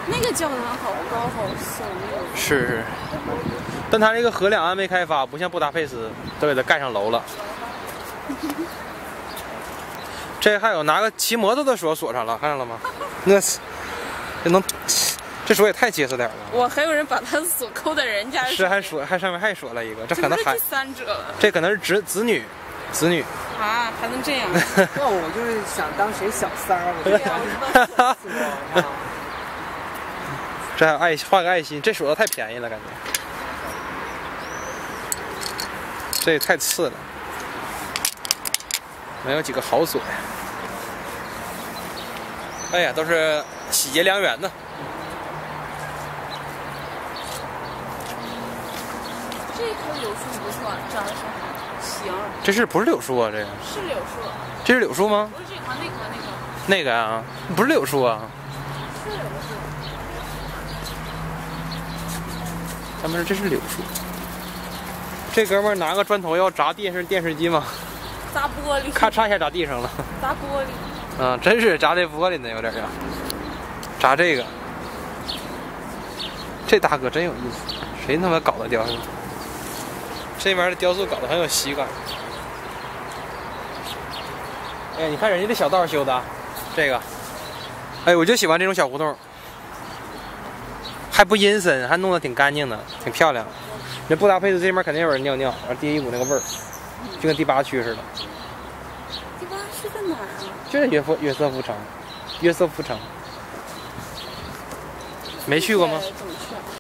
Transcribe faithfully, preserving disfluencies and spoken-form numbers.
那个教堂好高好耸立。 是是。但它这个河两岸没开发，不像布达佩斯都给它盖上楼了。这还有拿个骑摩托的锁锁上了，看见了吗？那这能，这锁也太结实点了。 我还有人把它锁扣在人家。 是还锁，还上面还锁了一个，这可能还第三者了。这可能是侄子女，子女。 啊，还能这样？ 那我就是想当谁小三儿，我就这还爱画个爱心，这锁子太便宜了，感觉。这也太次了，没有几个好锁呀。哎呀，都是喜结良缘的。 这棵柳树不错，长得挺好，行。 这是不是柳树啊？这个是柳树。 这是柳树吗？ 不是这棵，那棵那个。 那个啊，不是柳树啊。 是柳树。 他们说这是柳树。这哥们儿拿个砖头要砸电视电视机吗？ 砸玻璃。 咔嚓一下砸地上了。 砸玻璃。 嗯，真是砸这玻璃呢，有点呀。砸这个，这大哥真有意思，谁他妈搞的雕塑？这边的雕塑搞得很有喜感。哎，你看人家这小道修的，这个，哎，我就喜欢这种小胡同，还不阴森，还弄得挺干净的，挺漂亮。这布达佩斯这边肯定有人尿尿，然后第一股那个味儿，就跟第八区似的。 第八区在哪儿啊？ 就在约夫约瑟夫城，约瑟夫城。没去过吗？